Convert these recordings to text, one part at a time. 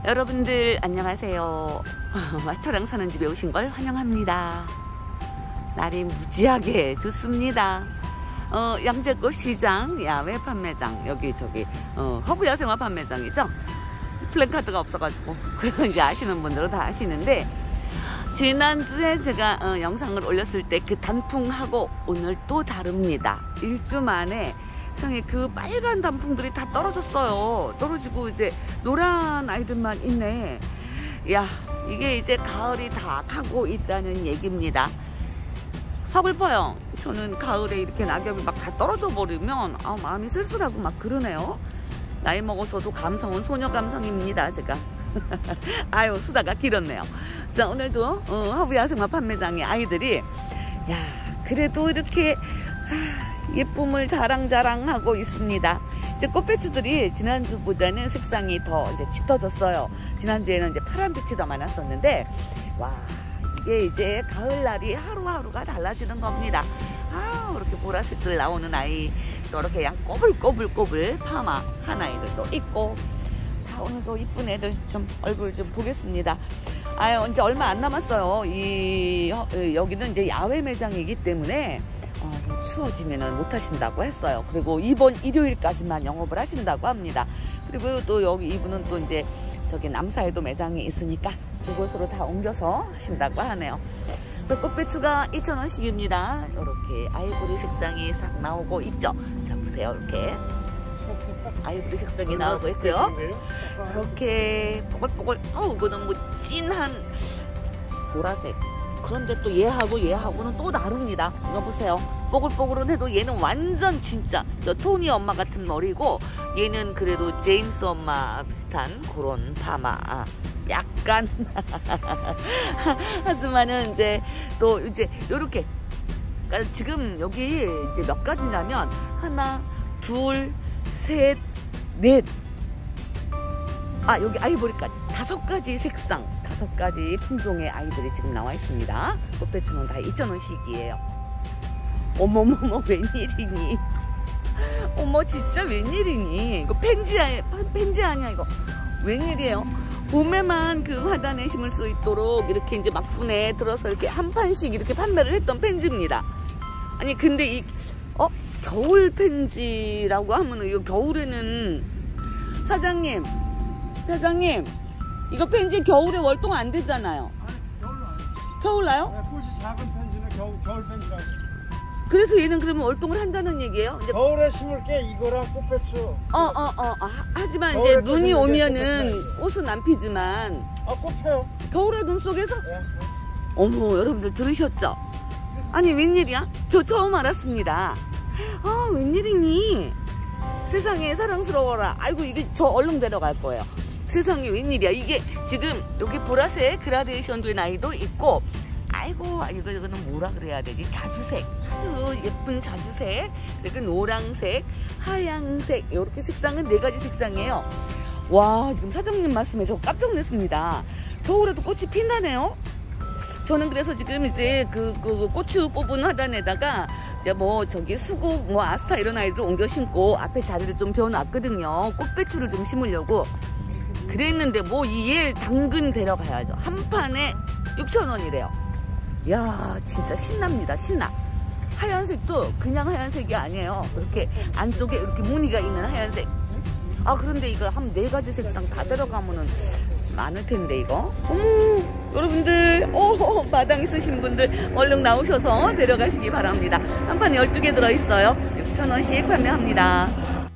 여러분들 안녕하세요. 저랑 사는 집에 오신 걸 환영합니다. 날이 무지하게 좋습니다. 양재꽃 시장 야외 판매장, 여기 저기 허브 야생화 판매장이죠. 플랜카드가 없어가지고 이제 아시는 분들은 다 아시는데, 지난주에 제가 영상을 올렸을 때 그 단풍하고 오늘 또 다릅니다. 일주 만에 세상에 그 빨간 단풍들이 다 떨어졌어요. 떨어지고 이제 노란 아이들만 있네. 야, 이게 이제 가을이 다 가고 있다는 얘기입니다. 서글퍼요. 저는 가을에 이렇게 낙엽이 막 다 떨어져 버리면 마음이 쓸쓸하고 막 그러네요. 나이 먹어서도 감성은 소녀 감성입니다, 제가. 아유, 수다가 길었네요. 자, 오늘도 허브 야생화 판매장의 아이들이, 야, 그래도 이렇게 예쁨을 자랑자랑하고 있습니다. 이제 꽃배추들이 지난주보다는 색상이 더 이제 짙어졌어요. 지난주에는 이제 파란빛이 더 많았었는데, 와, 이게 이제 가을날이 하루하루가 달라지는 겁니다. 이렇게 보라색들 나오는 아이, 또 이렇게 양 꼬불꼬불꼬불 파마 한 아이들도 있고. 자, 오늘도 이쁜 애들 좀 얼굴 좀 보겠습니다. 이제 얼마 안 남았어요. 여기는 이제 야외 매장이기 때문에 추워지면은 못 하신다고 했어요. 그리고 이번 일요일까지만 영업을 하신다고 합니다. 그리고 또 여기 이분은 또 이제 저기 남사에도 매장이 있으니까 그곳으로 다 옮겨서 하신다고 하네요. 그래서 꽃배추가 2,000원씩입니다. 이렇게 아이보리 색상이 싹 나오고 있죠. 자, 보세요. 이렇게 아이보리 색상이 나오고 있고요. 이렇게 뽀글뽀글, 이거는 뭐 진한 보라색. 그런데 또 얘하고는 또 다릅니다. 이거 보세요. 뽀글뽀글은 해도 얘는 완전 진짜 저 토니 엄마 같은 머리고, 얘는 그래도 제임스 엄마 비슷한 그런 파마. 약간 하지만은 이제 또 이제 요렇게, 그러니까 지금 여기 이제 몇 가지냐면 하나, 둘, 셋, 넷, 여기 아이보리까지 5가지 색상, 5가지 품종의 아이들이 지금 나와 있습니다. 꽃배추는 다 2,000원씩이에요. 어머머머, 웬일이니? 어머, 진짜 웬일이니? 이거 펜지 아니야 이거? 웬일이에요? 봄에만 그 화단에 심을 수 있도록 이렇게 이제 막분에 들어서 이렇게 한 판씩 이렇게 판매를 했던 펜지입니다. 아니 근데 이 겨울 펜지라고 하면, 이거 겨울에는 사장님 이거 펜지 겨울에 월동 안 되잖아요. 겨울 나요? 네, 꽃이 작은 펜지는 겨울 펜지라고. 그래서 얘는 그러면 월동을 한다는 얘기예요? 이제 겨울에 심을 게 이거랑 꽃배추. 하지만 이제 눈이 오면은 꽃은 안 피지만. 꽃 펴요. 겨울에 눈 속에서? 네. 어머, 여러분들 들으셨죠? 아니, 웬일이야? 저 처음 알았습니다. 웬일이니? 세상에 사랑스러워라. 아이고, 이게 저 얼른 데려갈 거예요. 세상에 웬일이야. 이게 지금 여기 보라색 그라데이션 된 아이도 있고, 이거는 뭐라 그래야 되지? 자주색. 아주 예쁜 자주색. 그리고 노란색, 하얀색. 이렇게 색상은 4가지 색상이에요. 와, 지금 사장님 말씀에 저 깜짝 놀랐습니다. 겨울에도 꽃이 핀다네요. 저는 그래서 지금 이제 그 고추 뽑은 화단에다가 이제 뭐 저기 수국, 뭐 아스타 이런 아이들 옮겨 심고 앞에 자리를 좀 비워놨거든요. 꽃배추를 좀 심으려고 그랬는데, 얘 당근 데려가야죠. 한 판에 6,000원이래요. 야, 진짜 신납니다. 신나. 하얀색도 그냥 하얀색이 아니에요. 이렇게 안쪽에 이렇게 무늬가 있는 하얀색. 그런데 이거 한 4가지 색상 다 들어가면은 많을 텐데, 이거. 여러분들, 마당 있으신 분들 얼른 나오셔서 데려가시기 바랍니다. 한 판에 12개 들어있어요. 6,000원씩 판매합니다.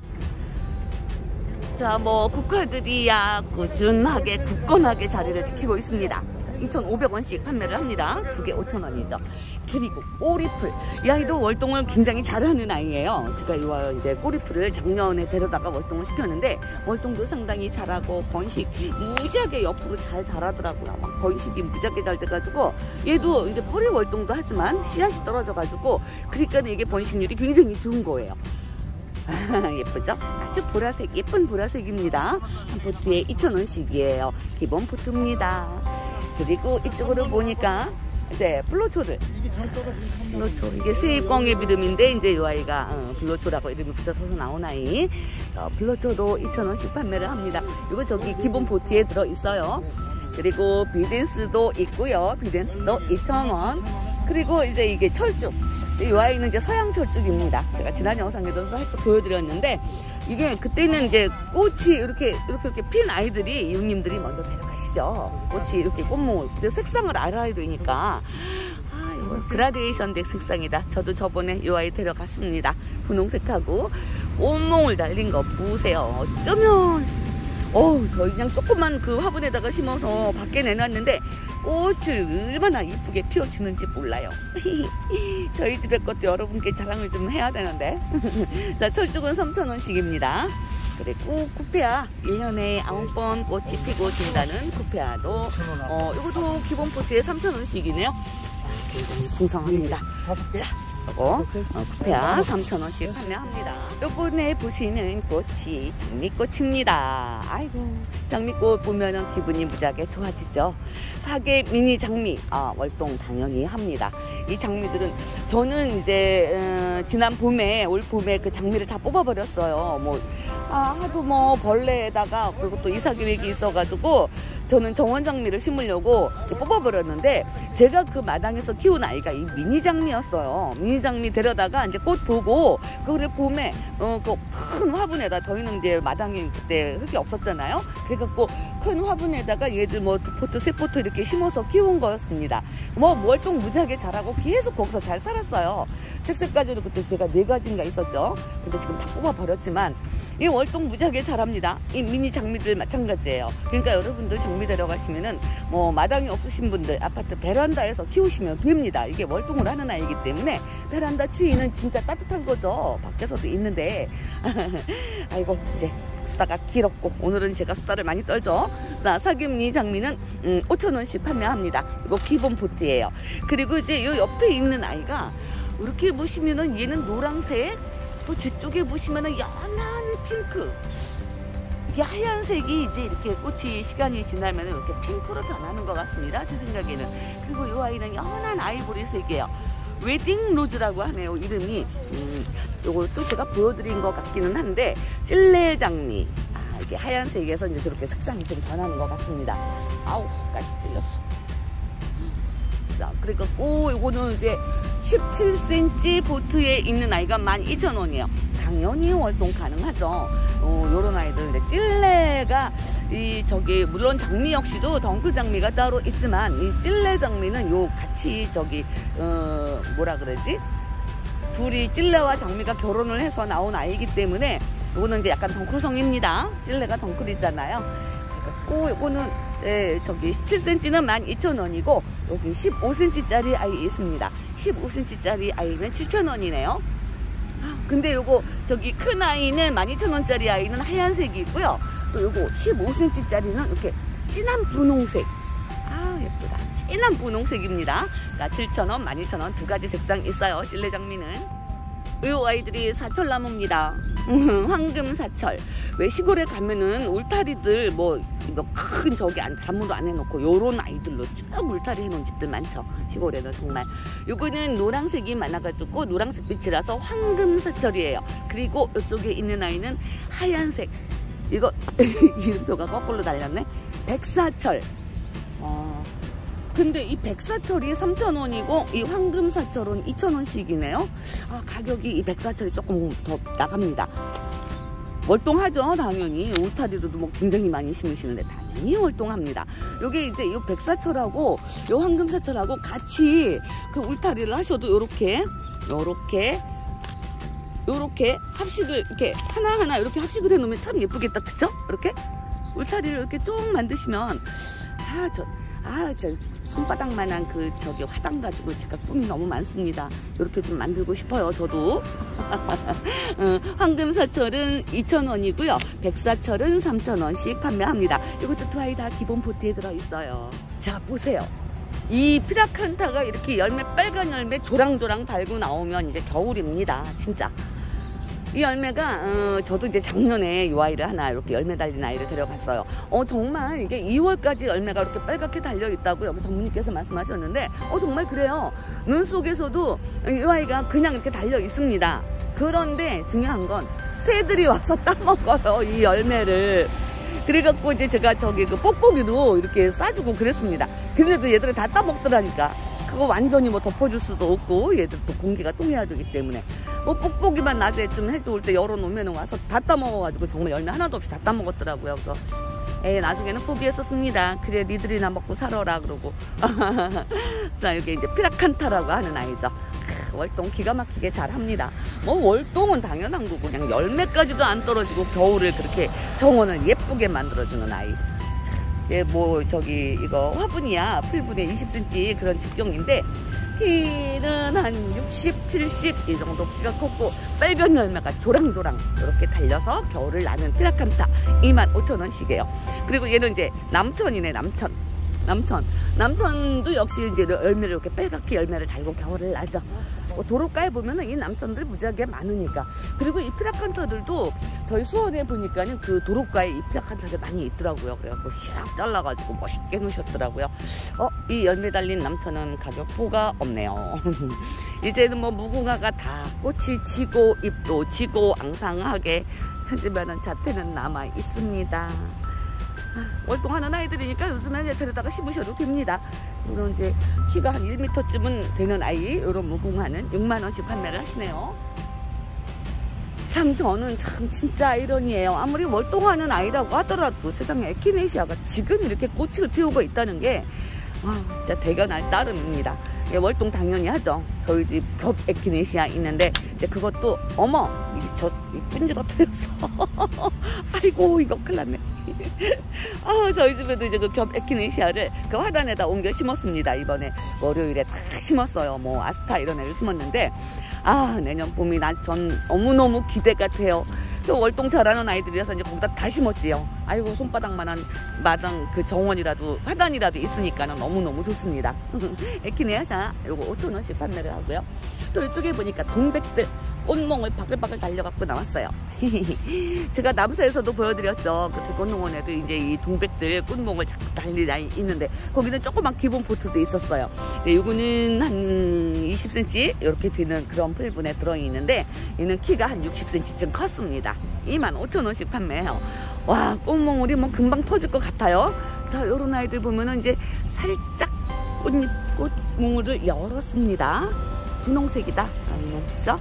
자, 국화들이야 꾸준하게 굳건하게 자리를 지키고 있습니다. 2,500원씩 판매를 합니다. 2개 5,000원이죠. 그리고 꼬리풀. 이 아이도 월동을 굉장히 잘하는 아이예요. 제가 이제 꼬리풀을 작년에 데려다가 월동을 시켰는데, 월동도 상당히 잘하고 번식 무지하게 옆으로 잘 자라더라고요. 막 번식이 무지하게 잘 돼가지고, 얘도 이제 뿌리 월동도 하지만 씨앗이 떨어져가지고, 그러니까 이게 번식률이 굉장히 좋은 거예요. 예쁘죠? 아주 보라색, 예쁜 보라색입니다. 한 포트에 2,000원씩이에요. 기본 포트입니다. 그리고 이쪽으로 보니까 이제 블로초를. 이게 절도가 지금 블로초. 이게 세입광의 비름인데 이제 이 아이가 블로초라고 이름이 붙여서 나온 아이. 블로초도 2,000원씩 판매를 합니다. 이거 저기 기본 보트에 들어 있어요. 그리고 비덴스도 있고요. 비덴스도 2,000원. 그리고 이제 이게 철쭉. 이 아이는 이제 서양 철쭉입니다. 제가 지난 영상에도 살짝 보여드렸는데 이게 그때는 이제 꽃이 이렇게 핀 아이들이 이웃님들이 먼저 데려가시죠. 꽃이 이렇게 꽃몽을. 근데 색상을 알아야 되니까. 이거 그라데이션 덱 색상이다. 저도 저번에 이 아이 데려갔습니다. 분홍색하고 꽃몽을 달린 거 보세요. 어쩌면 저 그냥 조그만 그 화분에다가 심어서 밖에 내놨는데 꽃을 얼마나 이쁘게 피워주는지 몰라요. 저희 집에 것도 여러분께 자랑을 좀 해야 되는데. 자, 철쭉은 3,000원씩입니다. 그리고 쿠페아 1년에 9번 꽃이 피고 진다는 쿠페아도 이것도 기본 포트에 3,000원씩이네요. 굉장히 풍성합니다. 자, 이거 쿠페아 3,000원씩 판매합니다. 요번에 보시는 꽃이 장미꽃입니다. 아이고, 장미꽃 보면은 기분이 무지하게 좋아지죠. 사계 미니 장미 월동 당연히 합니다. 이 장미들은 저는 이제 지난 봄에 올 봄에 그 장미를 다 뽑아버렸어요. 하도 벌레에다가 그리고 또 이사 계획이 있어가지고 저는 정원장미를 심으려고 뽑아버렸는데 제가 그 마당에서 키운 아이가 이 미니장미였어요. 미니장미 데려다가 이제 꽃 보고 그거를 봄에 그 큰 화분에다 저희는 이제 마당에 그때 흙이 없었잖아요. 그래갖고 큰 화분에다가 얘들 두 포트 세 포트 이렇게 심어서 키운 거였습니다. 월동 무지하게 자라고 계속 거기서 잘 살았어요. 색색까지도 그때 제가 4가지인가 있었죠. 근데 지금 다 뽑아버렸지만 이 월동 무지하게 자랍니다. 이 미니 장미들 마찬가지예요. 그러니까 여러분들 장미 데려가시면은 마당이 없으신 분들 아파트 베란다에서 키우시면 됩니다. 이게 월동을 하는 아이기 때문에 베란다 추위는 진짜 따뜻한 거죠. 밖에서도 있는데 아이고 이제 수다가 길었고 오늘은 제가 수다를 많이 떨죠. 자, 사계미니 장미는 5,000원씩 판매합니다. 이거 기본 보트예요. 그리고 이제 요 옆에 있는 아이가 이렇게 보시면은 얘는 노란색, 또 저쪽에 보시면은 연한 핑크. 이게 하얀색이 이제 이렇게 꽃이 시간이 지나면 이렇게 핑크로 변하는 것 같습니다. 제 생각에는. 그리고 이 아이는 연한 아이보리색이에요. 웨딩 로즈라고 하네요. 이름이. 요것도 제가 보여드린 것 같기는 한데 찔레 장미. 이게 하얀색에서 이제 저렇게 색상이 좀 변하는 것 같습니다. 아우, 가시 찔렸어. 자, 그러니까 요거는 이제 17cm 보트에 있는 아이가 12,000원이에요. 당연히 월동 가능하죠. 요런 아이들. 찔레가 물론 장미 역시도 덩쿨 장미가 따로 있지만 이 찔레 장미는 같이 뭐라 그러지? 둘이 찔레와 장미가 결혼을 해서 나온 아이기 때문에 요거는 이제 약간 덩쿨성입니다. 찔레가 덩쿨이잖아요. 그리고 요거는 17cm는 12,000원이고 여기 15cm짜리 아이 있습니다. 15cm짜리 아이는 7,000원이네요. 근데 요거 큰 아이는 12,000원짜리 아이는 하얀색이 있고요. 또 요거 15cm짜리는 이렇게 진한 분홍색. 예쁘다. 진한 분홍색입니다. 그러니까 7,000원, 12,000원 두 가지 색상 있어요. 찔레장미는. 요 아이들이 사철나무입니다. 황금사철. 왜 시골에 가면은 울타리들 큰 나무로 안 해놓고 요런 아이들로 쭉 울타리 해놓은 집들 많죠. 시골에는 정말. 요거는 노란색이 많아가지고 노란색 빛이라서 황금사철이에요. 그리고 이쪽에 있는 아이는 하얀색. 이거 이름표가 거꾸로 달렸네. 백사철. 근데 이 백사철이 3,000원이고 이 황금사철은 2,000원씩이네요. 가격이 이 백사철이 조금 더 나갑니다. 월동하죠, 당연히. 울타리도 굉장히 많이 심으시는데 당연히 월동합니다. 요게 이제 이 백사철하고 요 황금사철하고 같이 그 울타리를 하셔도 요렇게 합식을 이렇게 하나하나 이렇게 합식을 해놓으면 참 예쁘겠다, 그쵸? 이렇게 울타리를 이렇게 쭉 만드시면 저 손바닥만한 화단 가지고 제가 꿈이 너무 많습니다. 이렇게 좀 만들고 싶어요, 저도. 황금사철은 2,000원이고요. 백사철은 3,000원씩 판매합니다. 이것도 두 아이 다 기본 보트에 들어있어요. 자, 보세요. 이 피라칸타가 이렇게 빨간 열매 조랑조랑 달고 나오면 이제 겨울입니다. 진짜. 이 열매가 저도 이제 작년에 이 아이를 하나 이렇게 열매 달린 아이를 데려갔어요. 정말 이게 2월까지 열매가 이렇게 빨갛게 달려있다고 여기 전무님께서 말씀하셨는데 정말 그래요. 눈 속에서도 이 아이가 그냥 이렇게 달려있습니다. 그런데 중요한 건 새들이 와서 따먹어요, 이 열매를. 그래갖고 이제 제가 저기 그 뽁뽁이도 이렇게 싸주고 그랬습니다. 그런데도 얘들이 다 따먹더라니까. 그거 완전히 뭐 덮어줄 수도 없고 얘들도 공기가 통해야 되기 때문에 뭐 뽁뽁이만 낮에 좀 해줄 때 열어놓으면 와서 다 따먹어가지고 정말 열매 하나도 없이 다 따먹었더라고요. 그래서 나중에는 포기했었습니다. 그래 니들이나 먹고 살아라 그러고. 자, 이게 이제 피라칸타라고 하는 아이죠. 월동 기가 막히게 잘합니다. 뭐 월동은 당연한 거고 그냥 열매까지도 안 떨어지고 겨울을 그렇게 정원을 예쁘게 만들어주는 아이. 뭐 저기 이거 화분이야 풀분에 20cm 그런 직경인데 키는 한 60, 70 이 정도 키가 컸고 빨간 열매가 조랑조랑 이렇게 달려서 겨울을 나는 피라칸타 25,000원씩이에요. 그리고 얘는 이제 남천이네. 남천도 역시 이제 열매를 이렇게 빨갛게 열매를 달고 겨울을 나죠. 도로가에 보면은 이 남천들 무지하게 많으니까. 그리고 이 피라칸타들도 저희 수원에 보니까는 그 도로가에 이 피라칸타들 많이 있더라고요. 그래갖고 샥 잘라가지고 멋있게 놓으셨더라고요. 이 열매 달린 남천은 가격표가 없네요. 이제는 뭐 무궁화가 다 꽃이 지고 잎도 지고 앙상하게 하지만은 자태는 남아 있습니다. 월동하는 아이들이니까 요즘에 데려다가 심으셔도 됩니다. 이런 이제 키가 한 1m쯤은 되는 아이, 이런 무궁화는 6만원씩 판매를 하시네요. 참 저는 참 진짜 아이러니에요. 아무리 월동하는 아이라고 하더라도 세상에 에키네시아가 지금 이렇게 꽃을 피우고 있다는 게 진짜 대견할 따름입니다. 월동 당연히 하죠. 저희 집 겹 에키네시아 있는데 이제 그것도 이 끈질어뜨려서 아이고 이거 큰일 났네. 저희 집에도 이제 그 겹 에키네시아를 그 화단에다 옮겨 심었습니다. 이번에 월요일에 다 심었어요. 뭐 아스타 이런 애를 심었는데 내년 봄이 전 너무너무 기대가 돼요. 또 월동 잘하는 아이들이라서 이제 거기다 다 심었지요. 아이고 손바닥만한 마당 그 정원이라도 화단이라도 있으니까는 너무너무 좋습니다. 에키네시아 요거 5,000원씩 판매를 하고요. 또 이쪽에 보니까 동백들 꽃몽을 바글바글 달려갖고 나왔어요. 제가 남사에서도 보여드렸죠. 그 대권농원에도 이제 이 동백들 꽃몽을 자꾸 달리나 있는데 거기는 조그만 기본 포트도 있었어요. 요거는 한 20cm 이렇게 되는 그런 풀분에 들어있는데 얘는 키가 한 60cm쯤 컸습니다. 25,000원씩 판매해요. 와, 꽃몽울이 뭐 금방 터질 것 같아요. 자, 요런 아이들 보면은 이제 살짝 꽃몽울을 열었습니다. 분홍색이다. 그죠?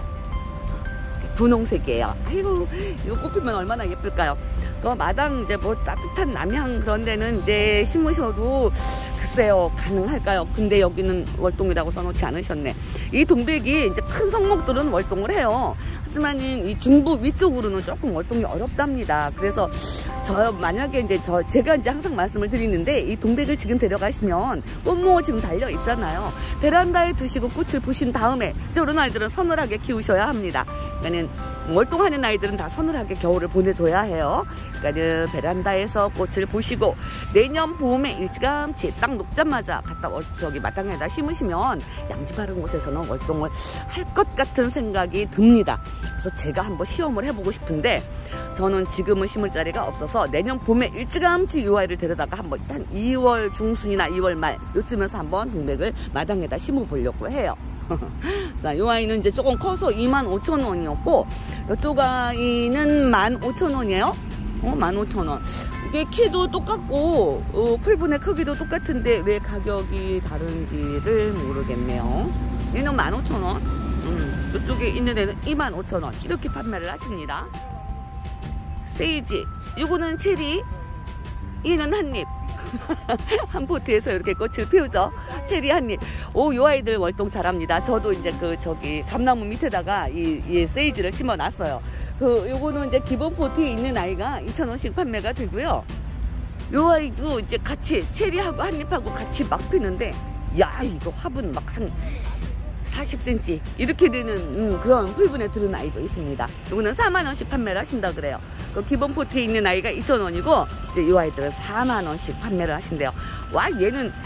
분홍색이에요. 아이고, 이거 꽃피면 얼마나 예쁠까요? 그 마당 이제 뭐 따뜻한 남향 그런 데는 이제 심으셔도 글쎄요, 가능할까요? 근데 여기는 월동이라고 써놓지 않으셨네. 이 동백이 이제 큰 성목들은 월동을 해요. 하지만 이 중부 위쪽으로는 조금 월동이 어렵답니다. 그래서 만약에 이제 제가 이제 항상 말씀을 드리는데 이 동백을 지금 데려가시면 꽃몽을 지금 달려 있잖아요. 베란다에 두시고 꽃을 보신 다음에 저런 아이들은 서늘하게 키우셔야 합니다. 그러니까는 월동하는 아이들은 다 서늘하게 겨울을 보내줘야 해요. 그러니까는 베란다에서 꽃을 보시고 내년 봄에 일찌감치 딱 녹자마자 갖다 저기 마당에다 심으시면 양지 바른 곳에서는 월동을 할 것 같은 생각이 듭니다. 그래서 제가 한번 시험을 해보고 싶은데 저는 지금은 심을 자리가 없어서 내년 봄에 일찌감치 이 아이를 데려다가 한번 한 2월 중순이나 2월 말 요쯤에서 한번 동백을 마당에다 심어 보려고 해요. 자, 이 아이는 이제 조금 커서 25,000원이었고 이쪽 아이는 15,000원이에요. 15,000원. 이게 키도 똑같고 풀분의 크기도 똑같은데 왜 가격이 다른지를 모르겠네요. 얘는 15,000원. 이쪽에 있는 애는 25,000원 이렇게 판매를 하십니다. 세이지, 요거는 체리, 얘는 한입. 한 포트에서 이렇게 꽃을 피우죠. 체리 한입. 요 아이들 월동 잘합니다. 저도 이제 저기 감나무 밑에다가 이 세이지를 심어 놨어요. 요거는 이제 기본 포트에 있는 아이가 2,000원씩 판매가 되고요. 요 아이도 이제 같이 체리하고 한입하고 같이 막 피는데 이거 화분 막 한 40cm 이렇게 되는 그런 풀분에 들은 아이도 있습니다. 이거는 4만원씩 판매를 하신다 그래요. 그 기본 포트에 있는 아이가 2,000원이고 이제 이 아이들은 4만원씩 판매를 하신대요. 와, 얘는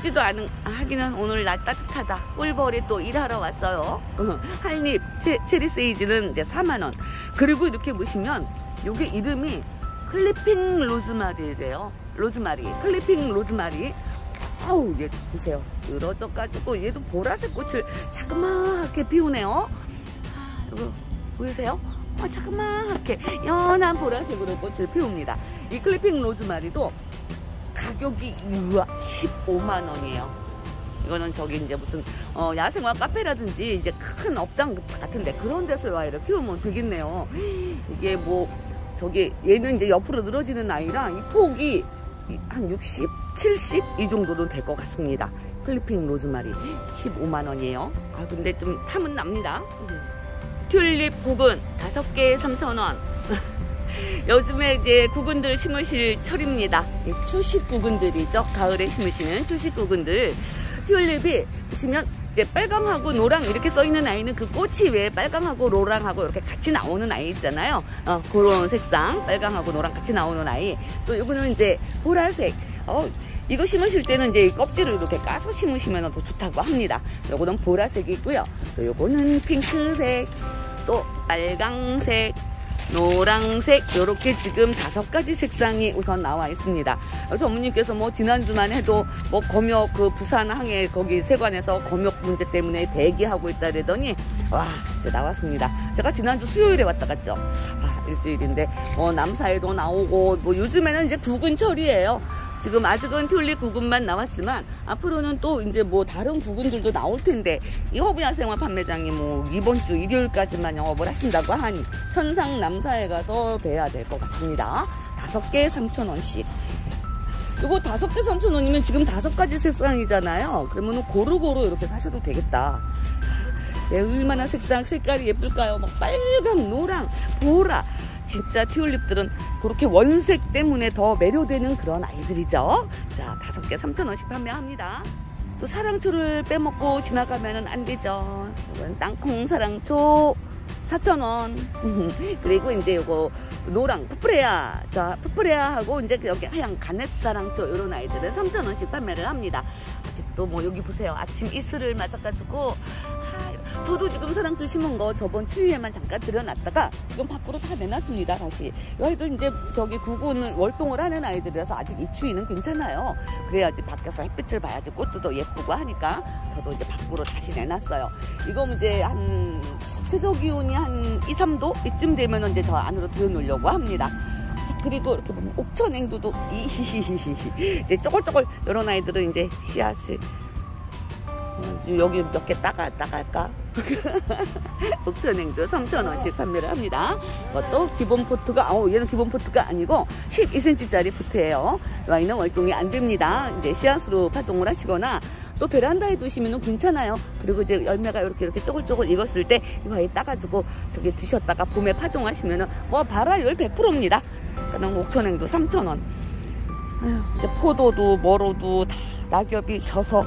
춥지도 하기는 오늘 날 따뜻하다. 꿀벌이 또 일하러 왔어요. 한입 체리 세이지는 이제 4만원. 그리고 이렇게 보시면 요게 이름이 클리핑 로즈마리래요. 로즈마리, 클리핑 로즈마리. 아우, 얘 보세요. 늘어져가지고 얘도 보라색 꽃을 자그마하게 피우네요. 이거 보이세요? 자그마하게 연한 보라색으로 꽃을 피웁니다. 이 클리핑 로즈마리도 가격이 15만원이에요. 이거는 저기 이제 무슨 야생화 카페라든지 이제 큰 업장 같은데 그런 데서 와 이렇게 키우면 되겠네요. 이게 뭐 저기 얘는 이제 옆으로 늘어지는 아이라 이 폭이 한 60, 70 이 정도는 될 것 같습니다. 클리핑 로즈마리 15만원이에요. 아 근데 좀 탐은 납니다. 튤립 구근 5개에 3,000원. 요즘에 이제 구근들 심으실 철입니다. 추식 구근들이죠. 가을에 심으시는 추식 구근들. 튤립이 보시면 이제 빨강하고 노랑 이렇게 써 있는 아이는 그 꽃이 왜 빨강하고 노랑하고 이렇게 같이 나오는 아이 있잖아요. 그런 색상 빨강하고 노랑 같이 나오는 아이. 또 요거는 이제 보라색. 이거 심으실 때는 이제 껍질을 이렇게 까서 심으시면 더 좋다고 합니다. 요거는 보라색이고요. 또 요거는 핑크색, 또 빨강색, 노랑색 이렇게 지금 5가지 색상이 우선 나와 있습니다. 전무님께서 뭐 지난주만 해도 뭐 검역 그 부산항해 거기 세관에서 검역 문제 때문에 대기하고 있다 그러더니 와 이제 나왔습니다. 제가 지난주 수요일에 왔다 갔죠. 일주일인데 남사에도 나오고 뭐 요즘에는 이제 구근철이에요. 지금 아직은 튤립 구근만 나왔지만 앞으로는 또 이제 뭐 다른 구근들도 나올 텐데 이 허브야생화 판매장이 뭐 이번 주 일요일까지만 영업을 하신다고 하니 천상 남사에 가서 뵈야 될 것 같습니다. 5개에 3,000원씩. 이거 5개 3,000원이면 지금 5가지 색상이잖아요. 그러면 고루고루 이렇게 사셔도 되겠다. 얼마나 색깔이 예쁠까요? 막 빨강, 노랑, 보라. 진짜 튤립들은 그렇게 원색 때문에 더 매료되는 그런 아이들이죠. 자, 5개 3,000원씩 판매합니다. 또 사랑초를 빼먹고 지나가면 안 되죠. 이건 땅콩 사랑초 4,000원. 그리고 이제 요거 노랑 푸프레아. 자, 푸프레아하고 이제 여기 하얀 가넷 사랑초 이런 아이들은 3,000원씩 판매를 합니다. 아직도 뭐 여기 보세요. 아침 이슬을 맞아가지고 저도 지금 사랑초 심은 거 저번 추위에만 잠깐 들여놨다가 지금 밖으로 다 내놨습니다. 다시 이 아이들 이제 저기 구근 월동을 하는 아이들이라서 아직 이 추위는 괜찮아요. 그래야지 밖에서 햇빛을 봐야지 꽃도 더 예쁘고 하니까 저도 이제 밖으로 다시 내놨어요. 이거 이제 한 최저 기온이 한 2, 3도 이쯤 되면 이제 저 안으로 들여놓으려고 합니다. 자, 그리고 이렇게 보면 옥천앵두도 이제 쪼글쪼글 이런 아이들은 이제 씨앗을 여기 몇 개 따갈까? 옥천앵두 3,000원씩 판매를 합니다. 이것도 기본 포트가, 얘는 기본 포트가 아니고 12cm짜리 포트예요. 와인은 월동이 안 됩니다. 이제 씨앗으로 파종을 하시거나 또 베란다에 두시면 괜찮아요. 그리고 이제 열매가 이렇게 쪼글쪼글 익었을 때 이거 아예 따가지고 저기 두셨다가 봄에 파종하시면은 뭐 발화율 100%입니다. 그러니까 옥천앵두 3,000원. 이제 포도도 뭐로도 다 낙엽이 져서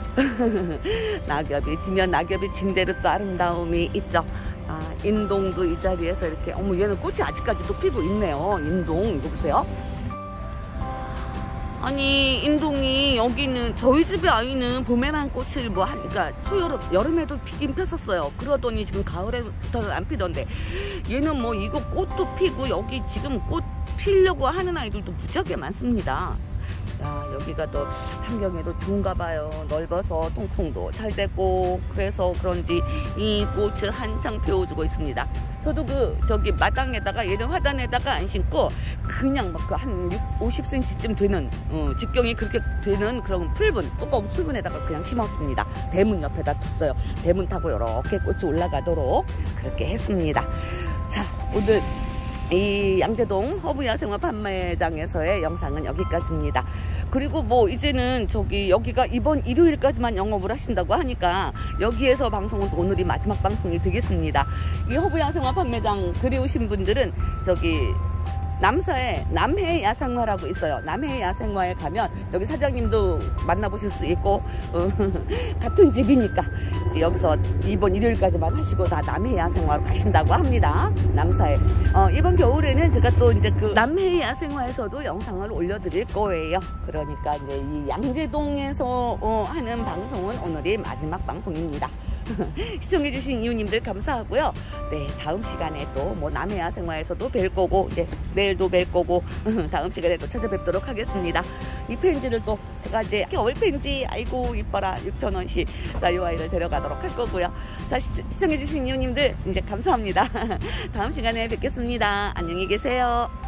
낙엽이 지면 낙엽이 진 대로 또 아름다움이 있죠. 인동도 이 자리에서 이렇게 얘는 꽃이 아직까지도 피고 있네요. 인동 이거 보세요. 아니 인동이 여기는 저희 집의 아이는 봄에만 꽃을 뭐 하니까 초여름 여름에도 피긴 폈었어요. 그러더니 지금 가을에부터 안 피던데 얘는 뭐 이거 꽃도 피고 여기 지금 꽃 피려고 하는 아이들도 무지하게 많습니다. 야, 여기가 또 환경에도 좋은가 봐요. 넓어서 통풍도 잘 되고 그래서 그런지 이 꽃을 한창 피워주고 있습니다. 저도 저기 마당에다가 얘는 화단에다가 안 심고 그냥 막 한 50cm쯤 되는 직경이 그렇게 되는 그런 두꺼운 풀분에다가 그냥 심었습니다. 대문 옆에다 뒀어요. 대문 타고 이렇게 꽃이 올라가도록 그렇게 했습니다. 자, 오늘 이 양재동 허브야생화 판매장에서의 영상은 여기까지입니다. 그리고 뭐 이제는 여기가 이번 일요일까지만 영업을 하신다고 하니까 여기에서 방송은 오늘이 마지막 방송이 되겠습니다. 이 허브야생화 판매장 그리우신 분들은 남서에 남해 야생마라고 있어요. 남해 야생마에 가면 여기 사장님도 만나보실 수 있고 같은 집이니까 여기서 이번 일요일까지만 하시고 다 남해 야생마로 가신다고 합니다. 남서에. 이번 겨울에는 제가 또 이제 그 남해 야생마에서도 영상을 올려드릴 거예요. 그러니까 이제 이 양재동에서 하는 방송은 오늘이 마지막 방송입니다. 시청해주신 이웃님들 감사하고요. 네, 다음 시간에 또 뭐 남해 야생마에서도 뵐 거고, 이제 내일도 뵐 거고, 다음 시간에 또 찾아뵙도록 하겠습니다. 이 펜지를 또 제가 이제 겨울 펜지, 아이고 이뻐라 6,000원씩 자, 이 아이를 데려가도록 할 거고요. 자, 시청해주신 이웃님들 이제 감사합니다. 다음 시간에 뵙겠습니다. 안녕히 계세요.